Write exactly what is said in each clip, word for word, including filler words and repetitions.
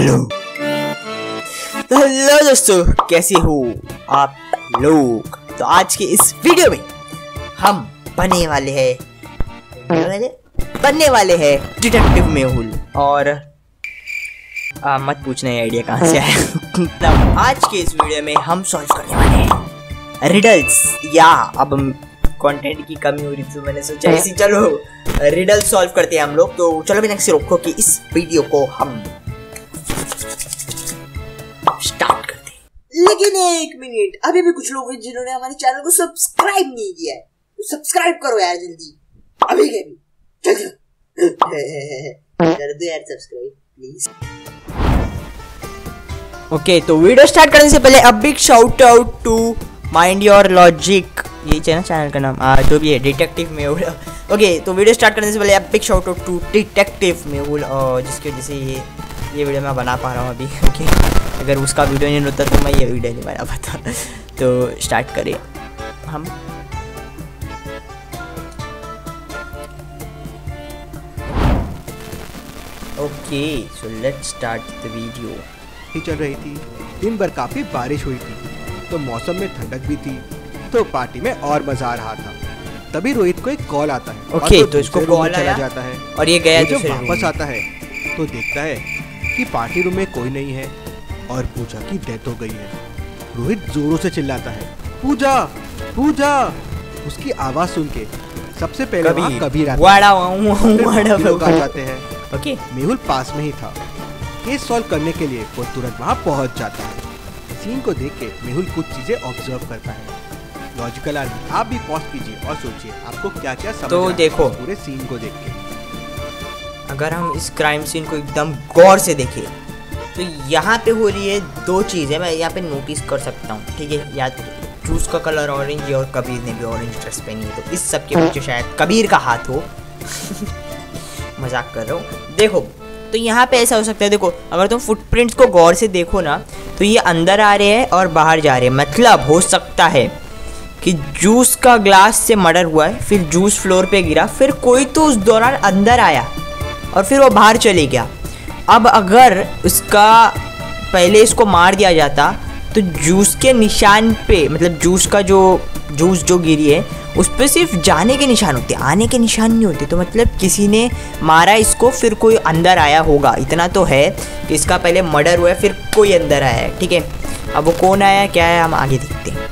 Hello hello दोस्तों, कैसे हो आप लोग। तो आज के इस वीडियो में हम बनने वाले हैं बनने वाले हैं डिटेक्टिव मेहुल। और आ, मत पूछना ये आइडिया कहाँ से आया। मतलब आज के इस वीडियो में हम सॉल्व करने वाले हैं रिडल्स। या अब कंटेंट की कमी हो रही थी तो मैंने सोचा ऐसी चलो रिडल सॉल्व करते हैं हम लोग। तो चलो बिना किसी रोको कि इस वीडियो को हम स्टार्ट करते हैं। लेकिन एक मिनट, अभी भी कुछ लोग हैं जिन्होंने हमारे चैनल को सब्सक्राइब नहीं किया है, तो सब्सक्राइब करो यार जल्दी, अभी के अभी जल्दी कर दो यार सब्सक्राइब प्लीज। ओके, तो वीडियो स्टार्ट करने से पहले a big shout out to mind your logic, यही चैनल चैनल का नाम आ, जो भी है डिटेक्टिव मेहुल। ओके, तो वीडियो स्टार्ट करने से पहले a big shout out to detective Mehul, और जिसकी वजह से ये ये वीडियो मैं बना पा रहा हूँ अभी। ओके, अगर उसका वीडियो नहीं होता तो मैं ये वीडियो नहीं बना पाता। तो स्टार्ट करें हम। Okay, so let's start the video. ही चल रही थी, दिन भर काफी बारिश हुई थी, तो मौसम में ठंडक भी थी, तो पार्टी में और मजा आ रहा था। तभी रोहित को एक कॉल आता है। ओके, तो, तो इसको कॉल आया जाता है और ये गया जब वापस आता है तो देखता है कि पार्टी रूम में कोई नहीं है और पूजा की डेथ हो गई है। रोहित जोरों से चिल्लाता है, पूजा पूजा। उसकी आवाज सुन के सबसे पहले वहाँ कबीर आता है। लोग आ जाते हैं। ओके, मेहुल पास में ही था। केस सॉल्व करने के लिए वो तुरंत वहाँ पहुँच जाता है। सीन को देख के मेहुल कुछ चीजें ऑब्जर्व करता है। लॉजिकल आर्मी, आप भी पॉज कीजिए और सोचिए आपको क्या क्या समझ तो देखो पूरे सीन को देख के। अगर हम इस क्राइम सीन को एकदम गौर से देखें तो यहाँ पे हो रही है दो चीज़ें मैं यहाँ पे नोटिस कर सकता हूँ। ठीक है, या जूस का कलर ऑरेंज है और कबीर ने भी ऑरेंज ड्रेस पहनी है, तो इस सब के पीछे शायद कबीर का हाथ हो। मजाक कर रहा हूँ। देखो, तो यहाँ पे ऐसा हो सकता है। देखो, अगर तुम फुटप्रिंट्स को गौर से देखो ना, तो ये अंदर आ रहे हैं और बाहर जा रहे हैं। मतलब हो सकता है कि जूस का ग्लास से मर्डर हुआ है, फिर जूस फ्लोर पे गिरा, फिर कोई तो उस दौरान अंदर आया और फिर वो बाहर चले गया। अब अगर उसका पहले इसको मार दिया जाता तो जूस के निशान पे, मतलब जूस का जो जूस जो गिरी है उस पर सिर्फ जाने के निशान होते, आने के निशान नहीं होते। तो मतलब किसी ने मारा इसको, फिर कोई अंदर आया होगा। इतना तो है कि इसका पहले मर्डर हुआ है, फिर कोई अंदर आया है। ठीक है, अब वो कौन आया क्या है हम आगे देखते हैं।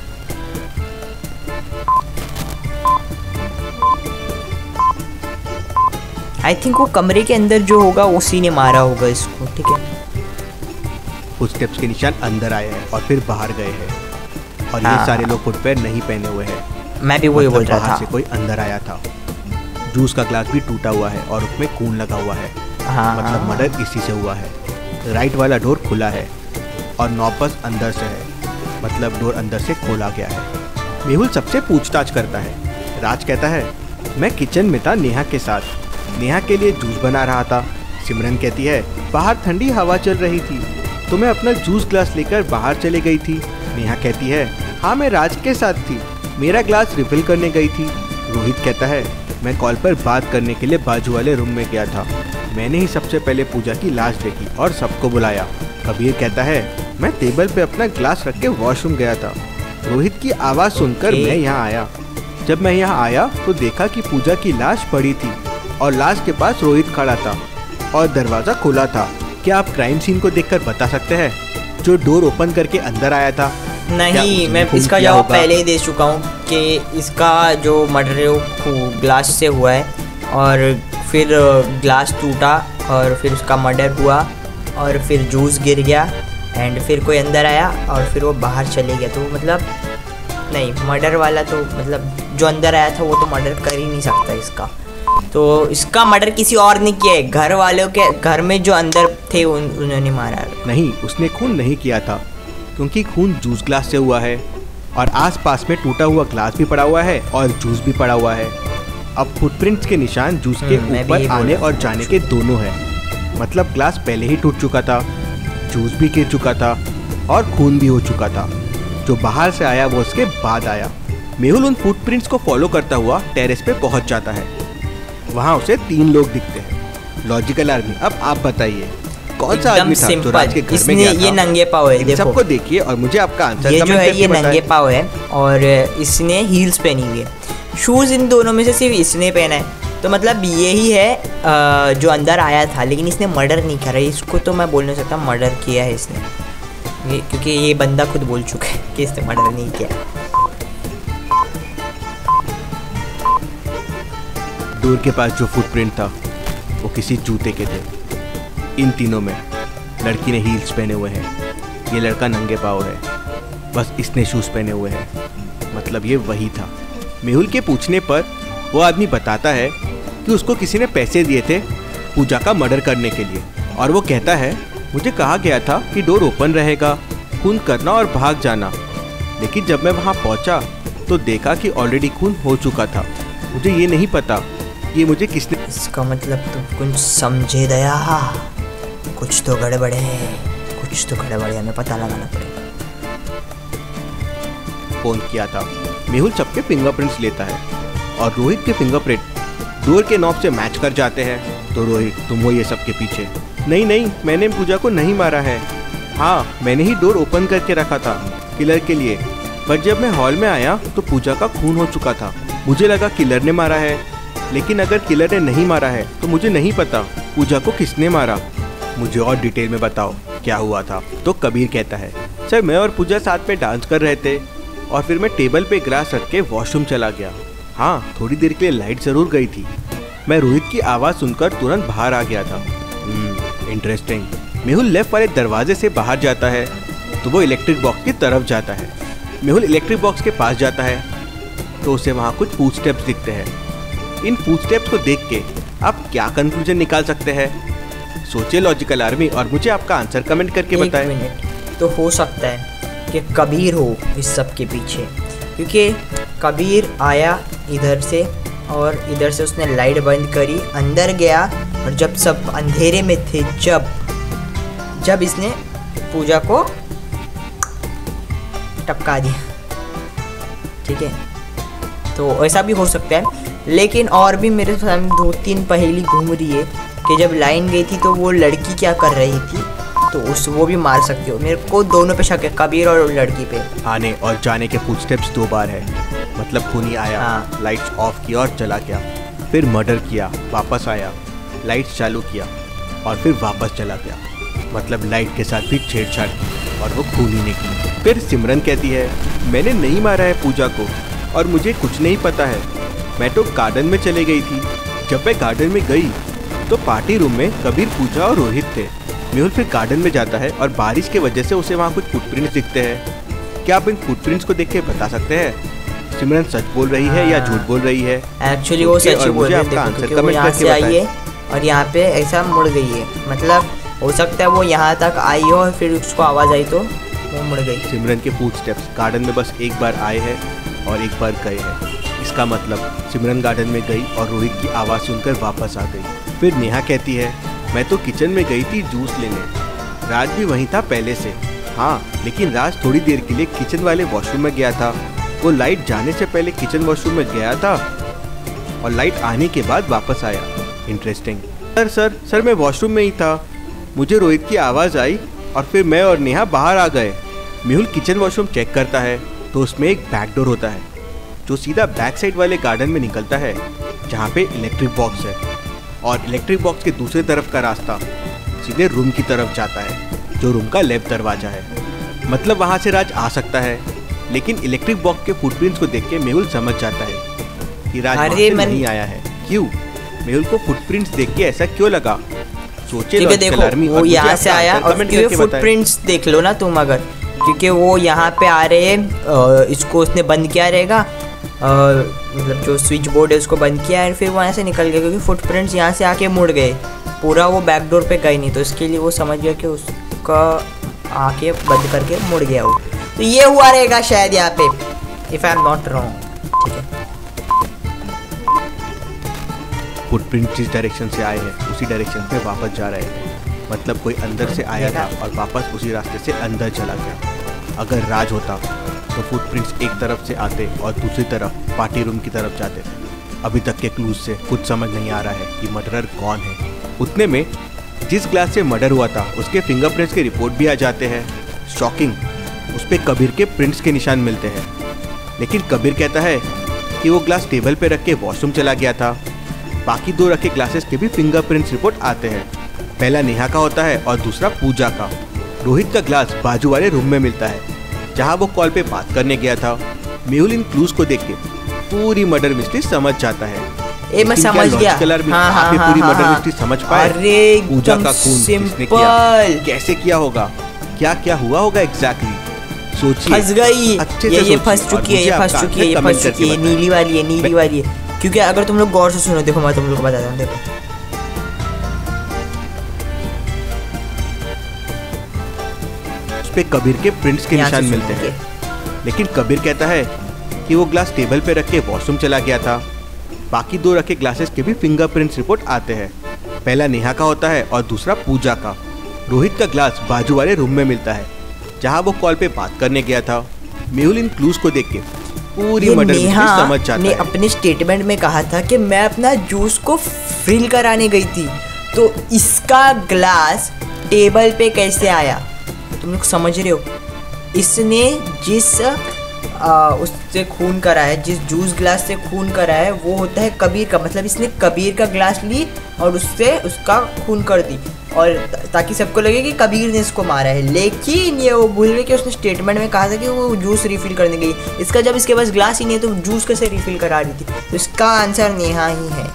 आई थिंक वो कमरे के अंदर जो होगा उसी ने मारा होगा इसको। ठीक है, फुटस्टेप्स के निशान अंदर आए हैं और फिर बाहर गए हैं, और हाँ, ये सारे लोग फुटवेयर नहीं पहने हुए हैं। मैं भी वही बोल रहा था। बाहर से कोई अंदर आया था। जूस का ग्लास भी टूटा हुआ है और उसमें खून लगा हुआ है। हाँ, मतलब मर्डर इसी से हुआ है। राइट वाला डोर खुला है और नॉबस अंदर से है, मतलब डोर अंदर से खोला गया है। मेहुल सबसे पूछताछ करता है। राज कहता है, मैं किचन में था नेहा के साथ, नेहा के लिए जूस बना रहा था। सिमरन कहती है, बाहर ठंडी हवा चल रही थी तो मैं अपना जूस ग्लास लेकर बाहर चले गई थी। नेहा कहती है, हाँ मैं राज के साथ थी, मेरा ग्लास रिफिल करने गई थी। रोहित कहता है, मैं कॉल पर बात करने के लिए बाजू वाले रूम में गया था, मैंने ही सबसे पहले पूजा की लाश देखी और सबको बुलाया। कबीर कहता है, मैं टेबल पे अपना ग्लास रख के वॉशरूम गया था, रोहित की आवाज़ सुनकर मैं यहाँ आया। जब मैं यहाँ आया तो देखा कि पूजा की लाश पड़ी थी और लाश के पास रोहित खड़ा था और दरवाजा खुला था। क्या आप क्राइम सीन को देखकर बता सकते हैं जो डोर ओपन करके अंदर आया था? नहीं, मैं इसका जवाब पहले ही दे चुका हूँ कि इसका जो मर्डर ग्लास से हुआ है और फिर ग्लास टूटा और फिर उसका मर्डर हुआ और फिर जूस गिर गया एंड फिर कोई अंदर आया और फिर वो बाहर चले गया। तो मतलब नहीं, मर्डर वाला तो मतलब जो अंदर आया था वो तो मर्डर कर ही नहीं सकता इसका। तो इसका मर्डर किसी और ने किया है, घर वालों के घर में जो अंदर थे उन, उन्होंने मारा। नहीं, उसने खून नहीं किया था क्योंकि खून जूस ग्लास से हुआ है और आसपास में टूटा हुआ ग्लास भी पड़ा हुआ है और जूस भी पड़ा हुआ है। अब फुटप्रिंट्स के निशान जूस के ऊपर आने और जाने के दोनों हैं, मतलब ग्लास पहले ही टूट चुका था, जूस भी गिर चुका था और खून भी हो चुका था। जो बाहर से आया वो उसके बाद आया। मेहुल उन फुटप्रिंट्स को फॉलो करता हुआ टेरेस पे पहुंच जाता है। वहाँ उसे तीन लोग दिखते हैं। लॉजिकल आर्मी, अब आप बताइए कौन सा आदमी था जो राज के घर में गया था? ये नंगे पाव है, देखो सबको देखिए और मुझे आपका आंसर ये जो है ये नंगे पाव है और इसने हील्स पहनी हुई है। शूज़ इन दोनों में से सिर्फ इसने पहना है, तो मतलब यही है जो अंदर आया था, लेकिन इसने मर्डर नहीं करा। इसको तो मैं बोल नहीं सकता मर्डर किया है इसने, ये क्योंकि ये बंदा खुद बोल चुका है कि इसने मर्डर नहीं किया। डोर के पास जो फुटप्रिंट था वो किसी जूते के थे। इन तीनों में लड़की ने हील्स पहने हुए हैं, ये लड़का नंगे पाँव है, बस इसने शूज़ पहने हुए हैं, मतलब ये वही था। मेहुल के पूछने पर वो आदमी बताता है कि उसको किसी ने पैसे दिए थे पूजा का मर्डर करने के लिए, और वो कहता है मुझे कहा गया था कि डोर ओपन रहेगा, खून करना और भाग जाना, लेकिन जब मैं वहाँ पहुँचा तो देखा कि ऑलरेडी खून हो चुका था। मुझे ये नहीं पता ये मुझे किसने। इसका मतलब तुम कुछ समझे दया, कुछ तो गड़बड़ है, कुछ तो गड़बड़ है, हमें पता लगाना पड़ेगा। फोन किया था। मेहुल सबके फिंगरप्रिंट्स लेता है और रोहित के फिंगरप्रिंट डोर के नॉब से मैच कर जाते हैं। तो रोहित तुम हो ये सब के पीछे? नहीं नहीं, मैंने पूजा को नहीं मारा है। हाँ, मैंने ही डोर ओपन करके रखा था किलर के लिए, पर जब मैं हॉल में आया तो पूजा का खून हो चुका था। मुझे लगा किलर ने मारा है, लेकिन अगर किलर ने नहीं मारा है तो मुझे नहीं पता पूजा को किसने मारा। मुझे और डिटेल में बताओ क्या हुआ था। तो कबीर कहता है सर मैं और पूजा साथ में डांस कर रहे थे और फिर मैं टेबल पे ग्लास रख के वॉशरूम चला गया। हाँ, थोड़ी देर के लिए लाइट जरूर गई थी। मैं रोहित की आवाज़ सुनकर तुरंत बाहर आ गया था। इंटरेस्टिंग। मेहुल लेफ्ट वाले दरवाजे से बाहर जाता है तो वो इलेक्ट्रिक बॉक्स की तरफ जाता है। मेहुल इलेक्ट्रिक बॉक्स के पास जाता है तो उसे वहाँ कुछ फुटस्टेप्स दिखते हैं। इन फुटस्टेप्स को देख के आप क्या कंक्लूजन निकाल सकते हैं? सोचिए लॉजिकल आर्मी और मुझे आपका आंसर कमेंट करके बताएं। एक मिनट, तो हो सकता है कि कबीर हो इस सब के पीछे, क्योंकि कबीर आया इधर से और इधर से उसने लाइट बंद करी, अंदर गया और जब सब अंधेरे में थे जब जब इसने पूजा को टपका दिया। ठीक है, तो ऐसा भी हो सकता है, लेकिन और भी मेरे सामने दो तीन पहेली घूम रही है कि जब लाइन गई थी तो वो लड़की क्या कर रही थी, तो उस वो भी मार सकते हो। मेरे को दोनों पे शक है, कबीर और लड़की पे। आने और जाने के फुटस्टेप्स दो बार है, मतलब खूनी आया, हाँ। लाइट्स ऑफ किया और चला गया, फिर मर्डर किया, वापस आया, लाइट्स चालू किया और फिर वापस चला गया, मतलब लाइट के साथ भी छेड़छाड़ की और वो खूनी ने की। फिर सिमरन कहती है मैंने नहीं मारा है पूजा को और मुझे कुछ नहीं पता है, मैं तो गार्डन में चले गई थी। जब मैं गार्डन में गई तो पार्टी रूम में कबीर, पूजा और रोहित थे। मेहुल फिर गार्डन में जाता है और बारिश की वजह से उसे वहाँ कुछ फुटप्रिंट्स दिखते हैं। क्या आप इन फुटप्रिंट्स को देख के बता सकते हैं सिमरन सच बोल रही है या झूठ बोल रही है? एक्चुअली वो सच बोल रही है, देखो वो यहाँ से आई है और यहाँ पे ऐसा मुड़ गई है, मतलब हो सकता है वो यहाँ तक आई हो और फिर उसको आवाज़ आई तो वो मुड़ गई। सिमरन के फुटस्टेप्स गार्डन में बस एक बार आए हैं और एक बार गए हैं, इसका मतलब सिमरन गार्डन में गई और रोहित की आवाज़ सुनकर वापस आ गई। फिर नेहा कहती है मैं तो किचन में गई थी जूस लेने, राज भी वहीं था पहले से। हाँ, लेकिन राज थोड़ी देर के लिए किचन वाले वॉशरूम में गया था, वो लाइट जाने से पहले किचन वॉशरूम में गया था और लाइट आने के बाद वापस आया। इंटरेस्टिंग। सर सर सर मैं वॉशरूम में ही था, मुझे रोहित की आवाज़ आई और फिर मैं और नेहा बाहर आ गए। मेहुल किचन वॉशरूम चेक करता है तो उसमें एक बैक डोर होता है जो सीधा बैक साइड वाले गार्डन में निकलता है जहाँ पे इलेक्ट्रिक बॉक्स है, और इलेक्ट्रिक बॉक्स के दूसरे तरफ का रास्ता सीधे रूम की तरफ जाता है जो रूम का लेफ्ट दरवाजा है। मतलब वहाँ से राज आ सकता है, लेकिन इलेक्ट्रिक बॉक्स के फुटप्रिंट्स को देख के मेहुल समझ जाता है कि राज वहाँ से नहीं आया है। क्यों? मेहुल को फुटप्रिंट्स देख के ऐसा क्यों लगा? सोचिए देखो वो यहाँ से आया और फुटप्रिंट्स देख लो ना तुम, अगर क्योंकि वो यहाँ पे आ रहे हैं, इसको उसने बंद किया रहेगा, मतलब जो स्विच बोर्ड है उसको बंद किया है, फिर वो यहाँ से निकल गया क्योंकि फुटप्रिंट्स यहाँ से आके मुड़ गए, पूरा वो बैकडोर पे गए नहीं, तो इसके लिए वो समझ गया कि उसका आके बंद करके मुड़ गया वो। तो ये हुआ रहेगा शायद यहाँ पे, if I am not wrong. ठीक है, फुटप्रिंट जिस डायरेक्शन से आए हैं उसी डायरेक्शन पे वापस जा रहे हैं, मतलब कोई अंदर से आया था और वापस उसी रास्ते से अंदर चला गया। अगर राज होता तो फुटप्रिंट्स एक तरफ से आते और दूसरी तरफ पार्टी रूम की तरफ जाते थे। अभी तक के क्लूज से कुछ समझ नहीं आ रहा है कि मर्डरर कौन है। उतने में जिस ग्लास से मर्डर हुआ था उसके फिंगरप्रिंट्स के रिपोर्ट भी आ जाते हैं। शॉकिंग, उस पे कबीर के प्रिंट्स के निशान मिलते हैं। लेकिन कबीर कहता है कि वो ग्लास टेबल पे रख के वॉशरूम चला गया था। बाकी दो रखे ग्लासेस के भी फिंगरप्रिंट्स रिपोर्ट आते हैं। पहला नेहा का होता है और दूसरा पूजा का। रोहित का ग्लास बाजू वाले रूम में मिलता है जहाँ वो कॉल पे बात करने गया था। मेहुल इन क्लूज को देख के पूरी मर्डर मिस्ट्री समझ जाता है। ए, मैं समझ गया। हाँ, हाँ, आप पूरी मर्डर मिस्ट्री समझ पाए? अरे पूजा का खून किसने किया, कैसे किया होगा, क्या क्या हुआ होगा एग्जैक्टली? सोचिए, फंस गई। अच्छे ये से ये फंस चुकी है, ये फंस चुकी है, ये फंस चुकी है। नीली वाली है, नीली वाली है। क्योंकि अगर तुम लोग गौर से सुनो, देखो मैं तुम लोग को बताता हूँ। देखो उस पे कबीर के प्रिंट्स के निशान मिलते हैं। लेकिन कबीर कहता है कि वो ग्लास टेबल पे रख के वॉशरूम चला गया था। बाकी दो रखे ग्लासेस के भी फिंगरप्रिंट्स रिपोर्ट आते हैं। पहला नेहा का होता है और दूसरा पूजा का। रोहित का ग्लास बाजू वाले रूम में मिलता है जहाँ वो कॉल पे बात करने गया था। मेहुल इन क्लूज को देख के पूरी मर्डर मिस्ट्री समझ जाता ने है। अपने स्टेटमेंट में कहा था कि मैं अपना जूस को फिल कराने गई थी, तो इसका ग्लास टेबल पे कैसे आया? तुम लोग समझ रहे हो? इसने जिस आ, उससे खून करा है, जिस जूस ग्लास से खून करा है, वो होता है कबीर का। मतलब इसने कबीर का ग्लास ली और उससे उसका खून कर दी, और ताकि सबको लगे कि कबीर ने इसको मारा है। लेकिन ये वो भूल गए कि उसने स्टेटमेंट में कहा था कि वो जूस रिफिल करने गई। इसका जब इसके पास ग्लास ही नहीं है तो जूस कैसे रिफिल करा रही थी? तो इसका आंसर नेहा ही है।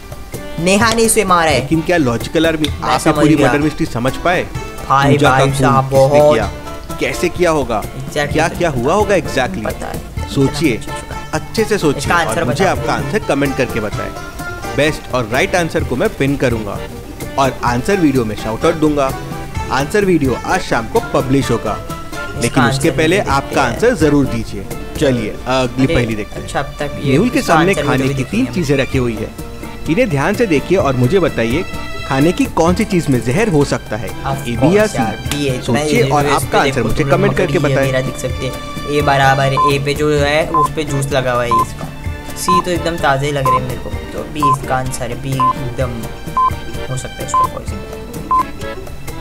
नेहा ने इसे मारा है। लेकिन क्या लॉजिकल आर्मी आप पूरी मर्डर मिस्ट्री समझ पाए? भाई भाई साहब बहुत कैसे किया होगा, exactly, क्या क्या हुआ होगा एग्जैक्टली exactly? सोचिए, अच्छे से सोचिए और मुझे आपका आंसर कमेंट करके बताएं। बेस्ट और राइट आंसर को मैं पिन करूंगा और आंसर वीडियो में शाउट आउट दूंगा। आंसर वीडियो आज शाम को पब्लिश होगा, लेकिन उसके पहले आपका आंसर जरूर दीजिए। चलिए अगली पहली देखते हैं। अच्छा, मेहुल के सामने खाने की तीन चीजें रखी हुई है। इन्हें ध्यान से देखिए और मुझे बताइए खाने की कौन सी चीज में जहर हो सकता है, ए बी या सी? सोचिए और आपका आंसर मुझे कमेंट करके बताएं। मेरा दिख सकते हैं ए बराबर ए पे जो है उस पे जूस लगा हुआ है इसका। सी तो एकदम ताज़े ही लग रहे हैं मेरे को, तो बी इसका आंसर है। बी एकदम हो सकता है इसका पॉइजन।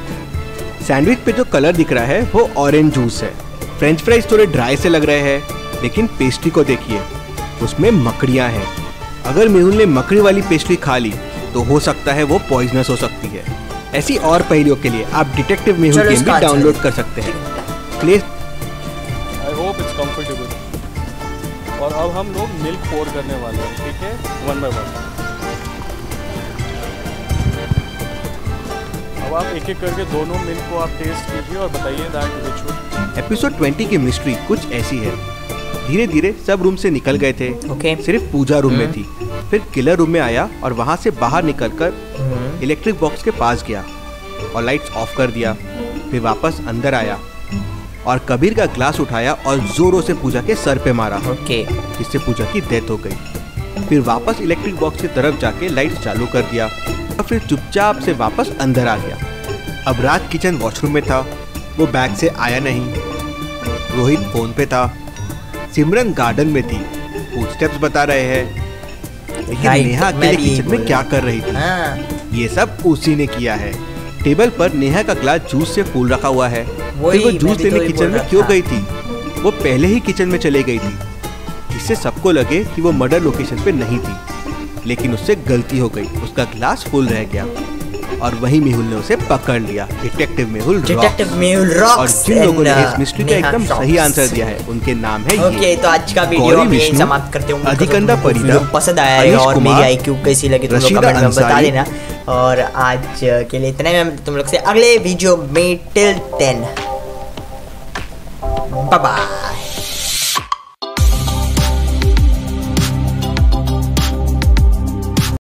सैंडविच पे जो कलर दिख रहा है वो ऑरेंज जूस है। फ्रेंच फ्राइज थोड़े ड्राई से लग रहे हैं, लेकिन पेस्ट्री को देखिए, उसमें मकड़ियाँ हैं। अगर मेहुल ने मकड़ी वाली पेस्ट्री खा ली तो हो सकता है वो पॉइजनस हो सकती है। ऐसी और पहेलियों के लिए आप डिटेक्टिव मेहुल गेम भी डाउनलोड कर सकते हैं। Play I hope it's comfortable. और अब हम लोग मिल्क पोर करने वाले हैं, ठीक है, वन बाय वन। अब आप एक एक करके दोनों मिल्क को आप टेस्ट कीजिए और बताइए that which one. Episode twenty की मिस्ट्री कुछ ऐसी है। धीरे धीरे सब रूम से निकल गए थे। okay. सिर्फ पूजा रूम में थी। फिर किलर रूम में आया और वहां से बाहर निकलकर इलेक्ट्रिक बॉक्स के पास गया और लाइट्स ऑफ कर दिया। फिर वापस अंदर आया और कबीर का ग्लास उठाया और जोरों से पूजा के सर पे मारा, okay. जिससे पूजा की डेथ हो गई। फिर वापस इलेक्ट्रिक बॉक्स की तरफ जाके लाइट्स चालू कर दिया और फिर चुपचाप से वापस अंदर आ गया। अब राज किचन वॉशरूम में था, वो बैग से आया नहीं। रोहित फोन पे था। सिमरन गार्डन में थी, फुटस्टेप्स बता रहे हैं। लेकिन नेहा अकेले किचन में क्या कर रही थी? हाँ। ये सब उसी ने किया है। टेबल पर नेहा का ग्लास जूस से फुल रखा हुआ है। फिर वो जूस लेने किचन में क्यों गई थी? वो पहले ही किचन में चले गई थी, जिससे सबको लगे कि वो मर्डर लोकेशन पे नहीं थी। लेकिन उससे गलती हो गई, उसका ग्लास फुल रह गया और वहीं मेहुल ने उसे पकड़ लिया। Detective Mehul detective Mehul rocks. और जिन लोगों ने इस मिस्ट्री का एकदम सही आंसर दिया है उनके नाम है ओके okay, तो आज का वीडियो में समाप्त करते हैं। अधिकंदा परिदा पसंद आया है और मेरी आईक्यू कैसी लगी तुम लोग कमेंट में बता देना। और आज के लिए इतना ही, मैं तुम लोग से अगले वीडियो में टिल देन बाय बाय।